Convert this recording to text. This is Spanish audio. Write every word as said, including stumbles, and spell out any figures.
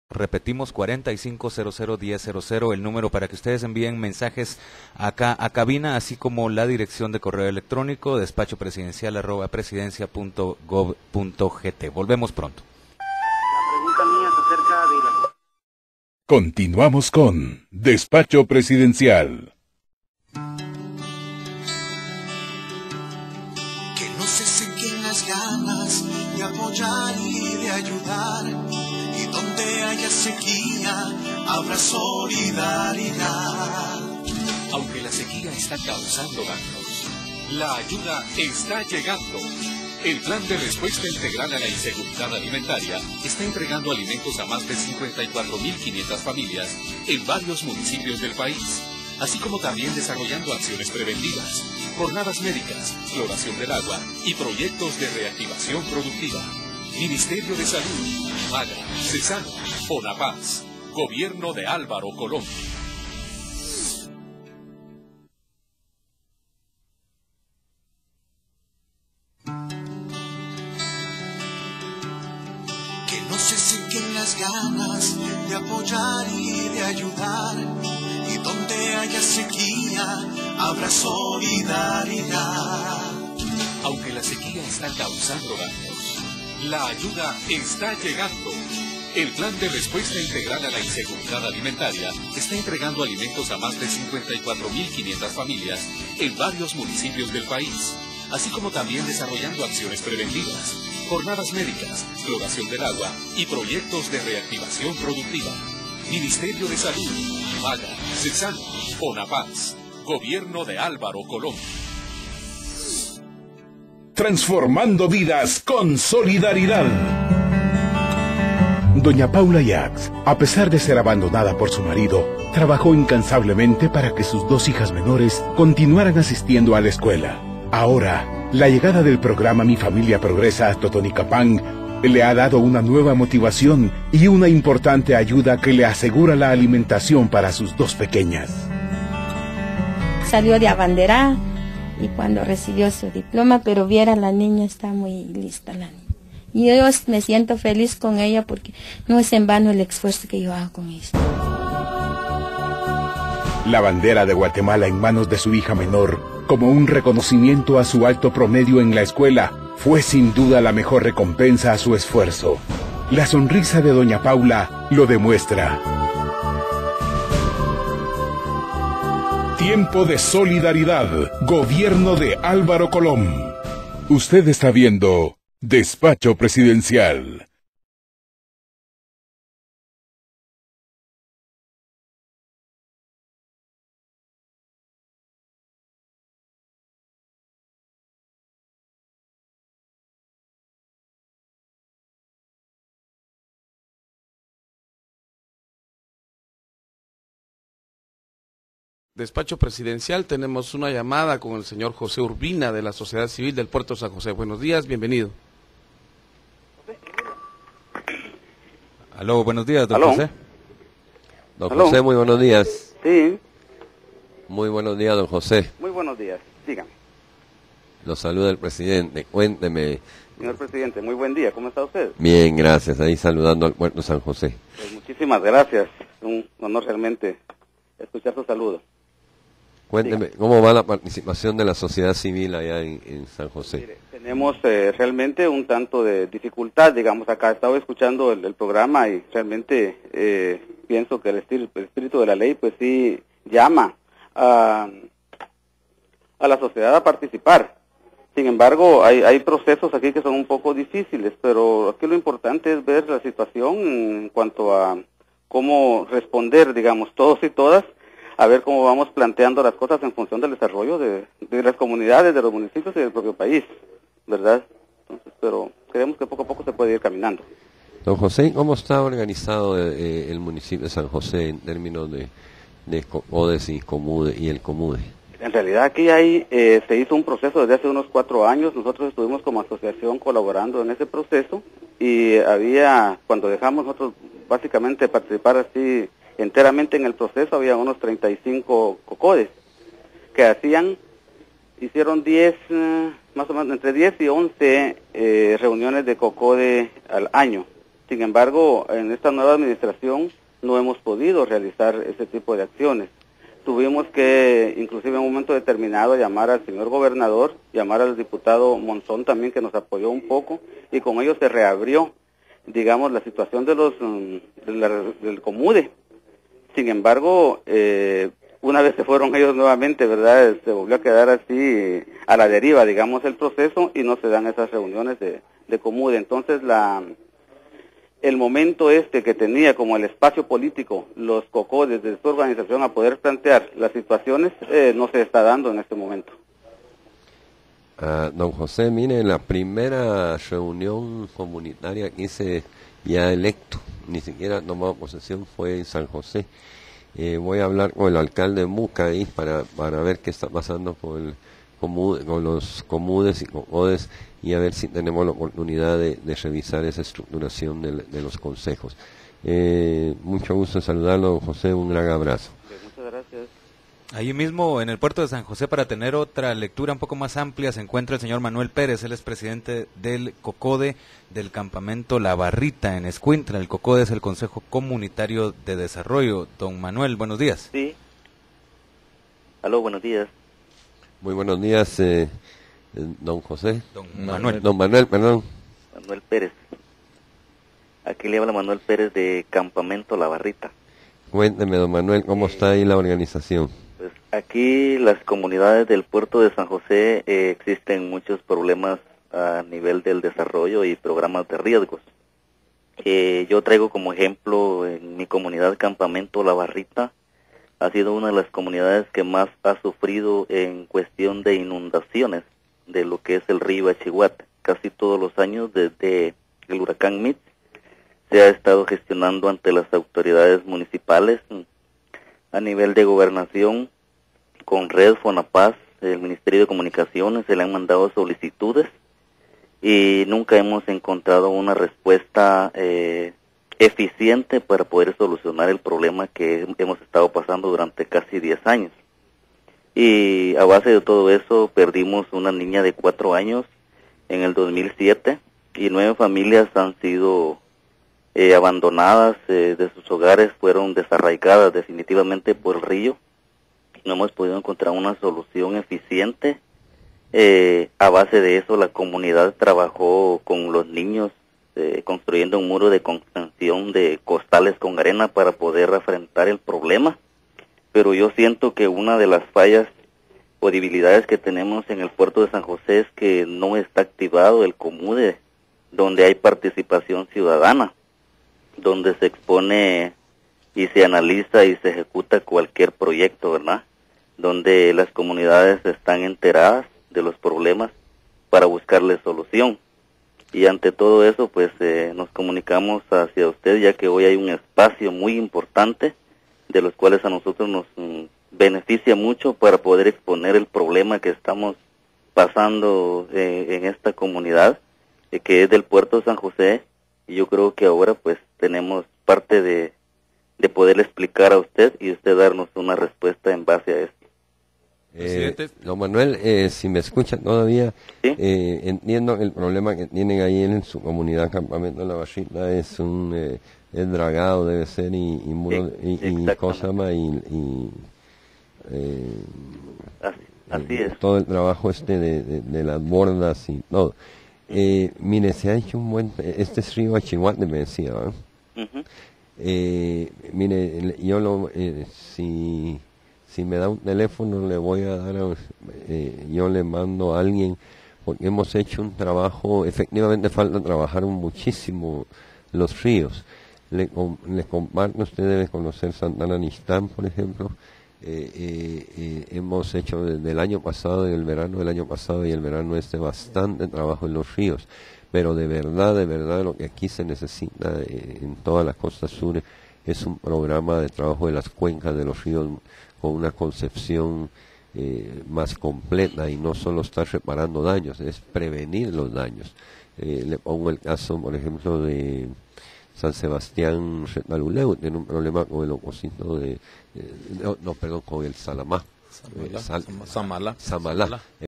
Repetimos, cuarenta y cinco cero cero diez cero cero, el número para que ustedes envíen mensajes acá a cabina, así como la dirección de correo electrónico, despacho presidencial arroba presidencia punto gov punto gt. Volvemos pronto. La pregunta mía es acerca de la... Continuamos con Despacho Presidencial. Que no se sequen las ganas de apoyar y de ayudar. Y donde haya sequía, habrá solidaridad. Aunque la sequía está causando daños, la ayuda está llegando. El Plan de Respuesta Integral a la Inseguridad Alimentaria está entregando alimentos a más de cincuenta y cuatro mil quinientas familias en varios municipios del país, así como también desarrollando acciones preventivas, jornadas médicas, floración del agua y proyectos de reactivación productiva. Ministerio de Salud, MAGA, CESANO, FONAPAZ, Gobierno de Álvaro Colón. Que no se sequen las ganas de apoyar y de ayudar. Y donde haya sequía, habrá solidaridad. Aunque la sequía está causando daños, la ayuda está llegando. El Plan de Respuesta Integral a la Inseguridad Alimentaria está entregando alimentos a más de cincuenta y cuatro mil quinientas familias en varios municipios del país, así como también desarrollando acciones preventivas, jornadas médicas, floración del agua y proyectos de reactivación productiva. Ministerio de Salud, MAGA, CESANO, FONAPAZ, Gobierno de Álvaro Colón. Transformando vidas con solidaridad. Doña Paula Yax, a pesar de ser abandonada por su marido, trabajó incansablemente para que sus dos hijas menores continuaran asistiendo a la escuela. Ahora, la llegada del programa Mi Familia Progresa a Totonicapán le ha dado una nueva motivación y una importante ayuda que le asegura la alimentación para sus dos pequeñas. Salió de abanderada y cuando recibió su diploma, pero viera, la niña está muy lista, la niña. Y yo me siento feliz con ella porque no es en vano el esfuerzo que yo hago con ella. La bandera de Guatemala en manos de su hija menor, como un reconocimiento a su alto promedio en la escuela, fue sin duda la mejor recompensa a su esfuerzo. La sonrisa de doña Paula lo demuestra. Tiempo de solidaridad. Gobierno de Álvaro Colón. Usted está viendo Despacho Presidencial. Despacho Presidencial, tenemos una llamada con el señor José Urbina de la Sociedad Civil del Puerto San José. Buenos días, bienvenido. Aló, buenos días, don ¿Aló? José. Don ¿Aló? José, muy buenos días. Sí, Muy buenos días, don José. muy buenos días. Dígame, Lo saluda el presidente. Cuénteme. señor presidente, muy buen día. ¿Cómo está usted? Bien, gracias. Ahí saludando al Puerto San José. Pues muchísimas gracias. Un honor realmente escuchar su saludo. Cuénteme, ¿cómo va la participación de la sociedad civil allá en, en San José? Mire, tenemos eh, realmente un tanto de dificultad, digamos, acá. He estado escuchando el, el programa y realmente eh, pienso que el espíritu, el espíritu de la ley, pues sí, llama a, a la sociedad a participar. Sin embargo, hay, hay procesos aquí que son un poco difíciles, pero aquí lo importante es ver la situación en cuanto a cómo responder, digamos, todos y todas, a ver cómo vamos planteando las cosas en función del desarrollo de, de las comunidades, de los municipios y del propio país, ¿verdad? Entonces, pero creemos que poco a poco se puede ir caminando. Don José, ¿cómo está organizado eh, el municipio de San José en términos de, de CODES y, Comude, y el Comude? En realidad aquí hay, eh, se hizo un proceso desde hace unos cuatro años. Nosotros estuvimos como asociación colaborando en ese proceso y había, cuando dejamos nosotros básicamente participar así enteramente en el proceso, había unos treinta y cinco COCODES que hacían, hicieron diez, eh, más o menos entre diez y once eh, reuniones de COCODE al año. Sin embargo, en esta nueva administración no hemos podido realizar ese tipo de acciones. Tuvimos que, inclusive en un momento determinado, llamar al señor gobernador, llamar al diputado Monzón también, que nos apoyó un poco, y con ello se reabrió, digamos, la situación de los um, de la, del Comude. Sin embargo, eh, una vez se fueron ellos nuevamente, ¿verdad?, se volvió a quedar así a la deriva, digamos, el proceso, y no se dan esas reuniones de, de Comude. Entonces, la... el momento este que tenía como el espacio político los COCODES de su organización a poder plantear las situaciones, eh, no se está dando en este momento. Uh, don José, mire, la primera reunión comunitaria que hice ya electo, ni siquiera tomado posesión, fue en San José. Eh, voy a hablar con el alcalde de Muca ahí para, para ver qué está pasando con, el, comude, con los comudes y COCODES, y a ver si tenemos la oportunidad de, de revisar esa estructuración de, de los consejos. Eh, mucho gusto saludarlo, don José, un gran abrazo. Muchas gracias. Ahí mismo, en el puerto de San José, para tener otra lectura un poco más amplia, se encuentra el señor Manuel Pérez. Él es presidente del COCODE del campamento La Barrita en Escuintla. El COCODE es el Consejo Comunitario de Desarrollo. Don Manuel, buenos días. Sí. Aló, buenos días. Muy buenos días, eh, don José. Don Manuel. Don Manuel, perdón. Manuel Pérez. Aquí le habla Manuel Pérez de Campamento La Barrita. Cuénteme, don Manuel, ¿cómo eh, está ahí la organización? Pues aquí las comunidades del puerto de San José eh, existen muchos problemas a nivel del desarrollo y programas de riesgos. Eh, yo traigo como ejemplo en mi comunidad Campamento La Barrita. Ha sido una de las comunidades que más ha sufrido en cuestión de inundaciones de lo que es el río Achihuate. Casi todos los años desde el huracán Mitch se ha estado gestionando ante las autoridades municipales a nivel de gobernación con Red Fonapaz, el Ministerio de Comunicaciones, se le han mandado solicitudes y nunca hemos encontrado una respuesta eh, eficiente para poder solucionar el problema que hemos estado pasando durante casi diez años. Y a base de todo eso perdimos una niña de cuatro años en el dos mil siete y nueve familias han sido eh, abandonadas eh, de sus hogares, fueron desarraigadas definitivamente por el río. No hemos podido encontrar una solución eficiente. Eh, a base de eso la comunidad trabajó con los niños eh, construyendo un muro de contención de costales con arena para poder afrontar el problema. Pero yo siento que una de las fallas o debilidades que tenemos en el puerto de San José es que no está activado el Comude, donde hay participación ciudadana, donde se expone y se analiza y se ejecuta cualquier proyecto, ¿verdad? Donde las comunidades están enteradas de los problemas para buscarle solución. Y ante todo eso, pues eh, nos comunicamos hacia usted, ya que hoy hay un espacio muy importante de los cuales a nosotros nos mm, beneficia mucho para poder exponer el problema que estamos pasando eh, en esta comunidad, eh, que es del puerto de San José, y yo creo que ahora pues tenemos parte de, de poder explicar a usted y usted darnos una respuesta en base a esto. Eh, don Manuel, eh, si me escuchan todavía, ¿sí? eh, entiendo que el problema que tienen ahí en su comunidad Campamento de La Barrita es un eh, es dragado, debe ser, y, y muro, sí, y, y cosa más, y, y eh, así, así eh, es. todo el trabajo este de, de, de las bordas y todo. Eh, mire, se ha hecho un buen, este es río Achihuate, me decía, ¿verdad? Uh-huh. eh, mire, yo lo, eh, si... Si me da un teléfono, le voy a dar, a, eh, yo le mando a alguien, porque hemos hecho un trabajo, efectivamente falta trabajar muchísimo los ríos. Le, le comparto, usted debe conocer Santana Nistán, por ejemplo. Eh, eh, eh, hemos hecho desde el año pasado, el verano del año pasado y el verano este, bastante trabajo en los ríos. Pero de verdad, de verdad, lo que aquí se necesita eh, en toda la costa sur es un programa de trabajo de las cuencas de los ríos, con una concepción eh, más completa y no solo estar reparando daños, es prevenir los daños. Eh, le pongo el caso, por ejemplo, de San Sebastián Retaluleu, tiene un problema con el ococito de, eh, no, no, perdón, con el Salamá. Samala, Eh, Sal, Samala, Samalá. Samala.